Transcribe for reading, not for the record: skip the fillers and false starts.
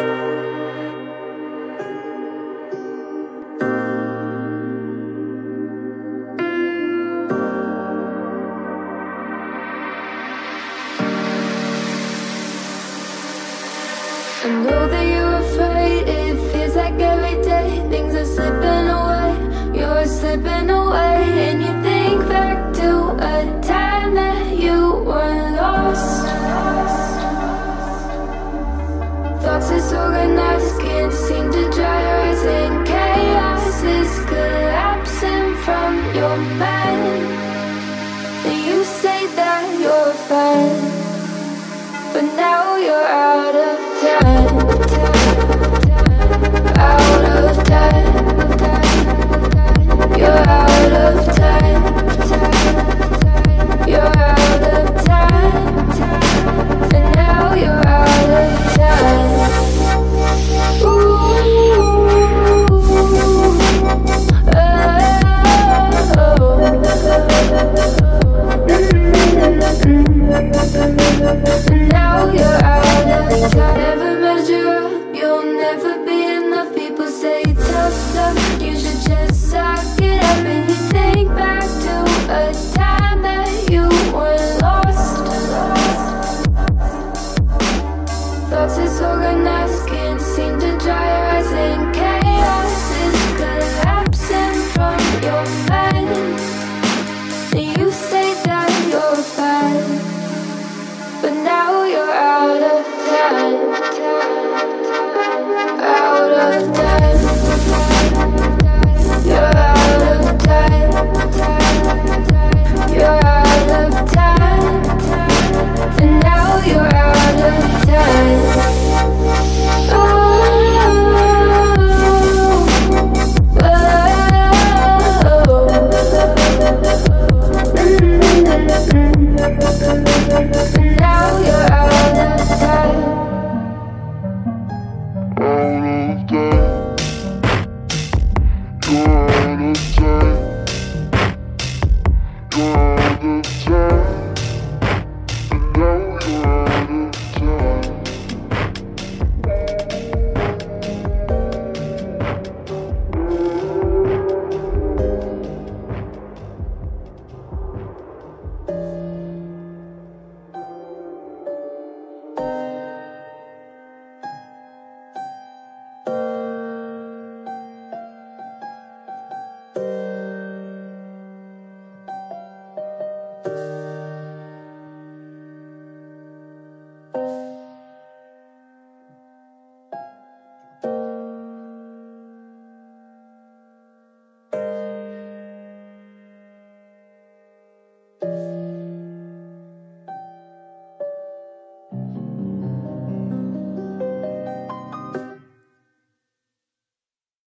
I know that you're afraid, it feels like every day things are slipping away, you're slipping away. And you think back to a time that you were lost. Thoughts disorganized, can't seem to dry your eyes, and chaos is collapsing from your mind. And you say that you're fine, but now you're out of time, out of time. You're out of time, you're out of time, and now you're out of time. Now you're out of time. Never measure up, you'll never be enough. People say tough love, you should just suck it up. And you think back to a time that you were lost. Thoughts disorganized, can't seem to dry your eyes, and